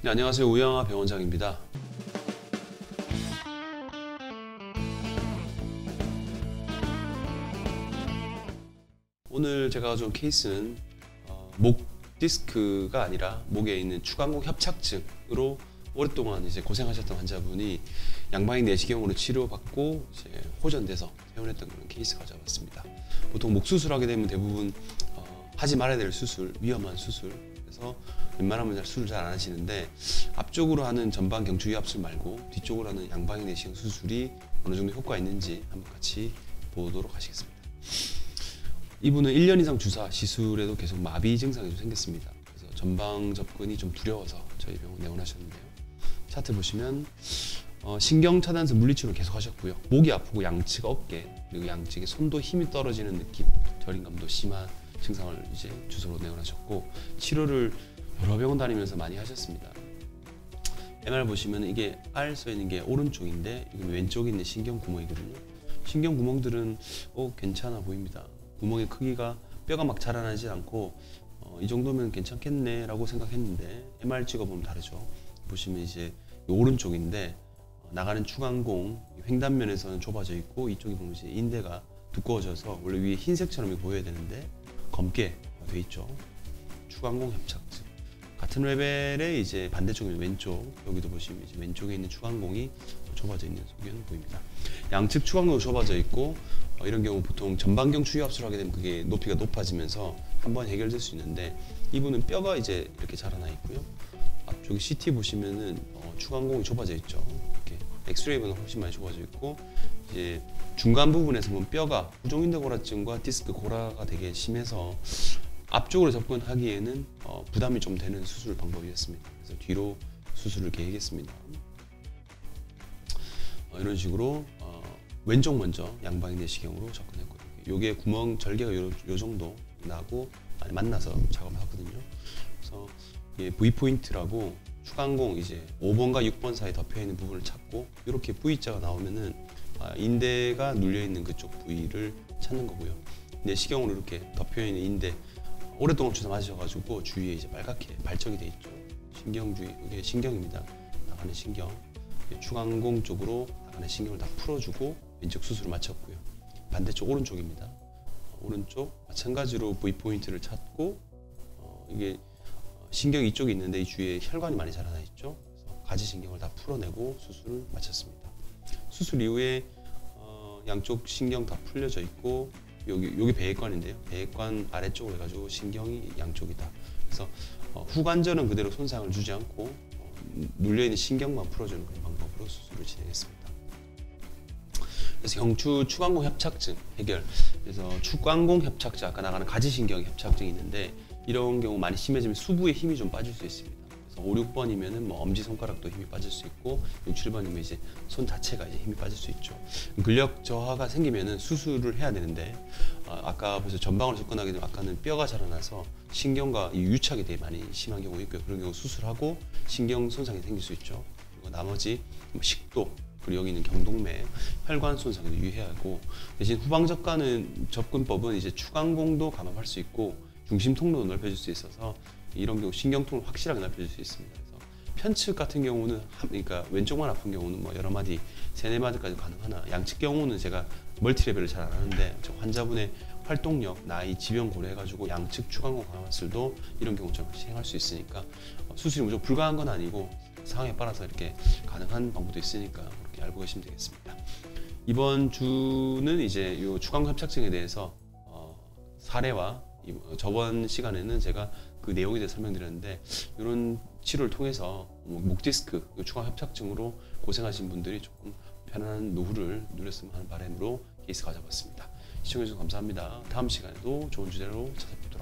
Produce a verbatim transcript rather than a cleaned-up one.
네, 안녕하세요. 우영아 병원장입니다. 오늘 제가 가져온 케이스는 어, 목 디스크가 아니라 목에 있는 추간곡 협착증으로 오랫동안 이제 고생하셨던 환자분이 양방향 내시경으로 치료받고 이제 호전돼서 퇴원했던 그런 케이스 가져왔습니다. 보통 목 수술하게 되면 대부분 어, 하지 말아야 될 수술, 위험한 수술. 그래서 웬만하면 잘 수술 잘 안 하시는데 앞쪽으로 하는 전방 경추 위압술 말고 뒤쪽으로 하는 양방향 내시경 수술이 어느 정도 효과가 있는지 한번 같이 보도록 하시겠습니다. 이분은 일 년 이상 주사 시술에도 계속 마비 증상이 좀 생겼습니다. 그래서 전방 접근이 좀 두려워서 저희 병원 내원하셨는데요. 차트 보시면 어, 신경 차단해서 물리치료 계속 하셨고요. 목이 아프고 양측 어깨 그리고 양측에 손도 힘이 떨어지는 느낌, 저림감도 심한 증상을 이제 주소로 내원하셨고 치료를 여러 병원 다니면서 많이 하셨습니다. 엠알 보시면 이게 R 써 있는 게 오른쪽인데 이건 왼쪽에 있는 신경 구멍이거든요. 신경 구멍들은 어, 괜찮아 보입니다. 구멍의 크기가 뼈가 막 자라나지 않고 어, 이 정도면 괜찮겠네 라고 생각했는데 엠알 찍어보면 다르죠. 보시면 이제 오른쪽인데 어, 나가는 추간공 횡단면에서는 좁아져 있고 이쪽에 보면 이제 인대가 두꺼워져서 원래 위에 흰색처럼 보여야 되는데 검게 돼 있죠. 추간공 협착증. 같은 레벨의 이제 반대쪽인 왼쪽 여기도 보시면 이제 왼쪽에 있는 추간공이 좁아져 있는 소견은 보입니다. 양측 추간공이 좁아져 있고 어, 이런 경우 보통 전방경 추위압술을 하게 되면 그게 높이가 높아지면서 한번 해결될 수 있는데 이분은 뼈가 이제 이렇게 자라나 있고요. 앞쪽에 씨티 보시면은 어, 추간공이 좁아져 있죠. 이렇게 엑스레이보다 훨씬 많이 좁아져 있고 이제 중간 부분에서 보면 뼈가 부종인대 고라증과 디스크 고라가 되게 심해서 앞쪽으로 접근하기에는 어, 부담이 좀 되는 수술 방법이었습니다. 그래서 뒤로 수술을 계획했습니다. 어, 이런 식으로 어, 왼쪽 먼저 양방향 내시경으로 접근했고요. 요게 구멍 절개가 요, 요 정도 나고 많이 만나서 작업을 하거든요. 그래서 이게 V 포인트라고 추간공 이제 오 번과 육 번 사이 덮여 있는 부분을 찾고 이렇게 V자가 나오면은 아, 인대가 눌려 있는 그쪽 부위를 찾는 거고요. 내시경으로 이렇게 덮여 있는 인대 오랫동안 주사 맞으셔가지고 주위에 이제 빨갛게 발적이 돼 있죠. 신경 주위 이게 신경입니다. 나가는 신경 추간공 쪽으로 나가는 신경을 다 풀어주고 왼쪽 수술을 마쳤고요. 반대쪽 오른쪽입니다. 오른쪽 마찬가지로 V 포인트를 찾고 어, 이게 신경 이쪽에 있는데 이 주위에 혈관이 많이 자라나 있죠. 그래서 가지 신경을 다 풀어내고 수술을 마쳤습니다. 수술 이후에 어, 양쪽 신경 다 풀려져 있고 여기 여기 배액관인데요. 배액관 아래쪽으로 해가지고 신경이 양쪽이다. 그래서 어, 후관절은 그대로 손상을 주지 않고 어, 눌려 있는 신경만 풀어주는 그런 방법으로 수술을 진행했습니다. 그래서 경추 추간공 협착증 해결. 그래서 추간공 협착증 아까 나가는 가지신경 협착증이 있는데 이런 경우 많이 심해지면 수부에 힘이 좀 빠질 수 있습니다. 그래서 오, 육 번이면은 뭐 엄지 손가락도 힘이 빠질 수 있고 육, 칠 번이면 이제 손 자체가 이제 힘이 빠질 수 있죠. 근력 저하가 생기면은 수술을 해야 되는데 아, 아까 벌써 전방으로 접근하게 되면 아까는 뼈가 자라나서 신경과 이 유착이 되게 많이 심한 경우 있고요. 그런 경우 수술하고 신경 손상이 생길 수 있죠. 그리고 나머지 뭐 식도 그리고 여기 있는 경동맥, 혈관 손상에도 유의하고 대신 후방 접근은 접근법은 이제 추간공도 감압할 수 있고 중심 통로도 넓혀줄 수 있어서 이런 경우 신경 통로 확실하게 넓혀줄 수 있습니다. 그래서 편측 같은 경우는 그러니까 왼쪽만 아픈 경우는 뭐 여러 마디, 세네 마디까지 가능하나 양측 경우는 제가 멀티 레벨을 잘 안 하는데 환자분의 활동력, 나이, 지병 고려해가지고 양측 추간공 감압술도 이런 경우처럼 시행할 수 있으니까 수술이 무조건 불가한 건 아니고 상황에 따라서 이렇게 가능한 방법도 있으니까 그렇게 알고 계시면 되겠습니다. 이번 주는 이제 이 추간공 협착증에 대해서 어, 사례와 저번 시간에는 제가 그 내용에 대해 설명드렸는데 이런 치료를 통해서 목 디스크, 추간 협착증으로 고생하신 분들이 조금 편안한 노후를 누렸으면 하는 바람으로 케이스 가져봤습니다. 시청해주셔서 감사합니다. 다음 시간에도 좋은 주제로 찾아뵙도록 하겠습니다.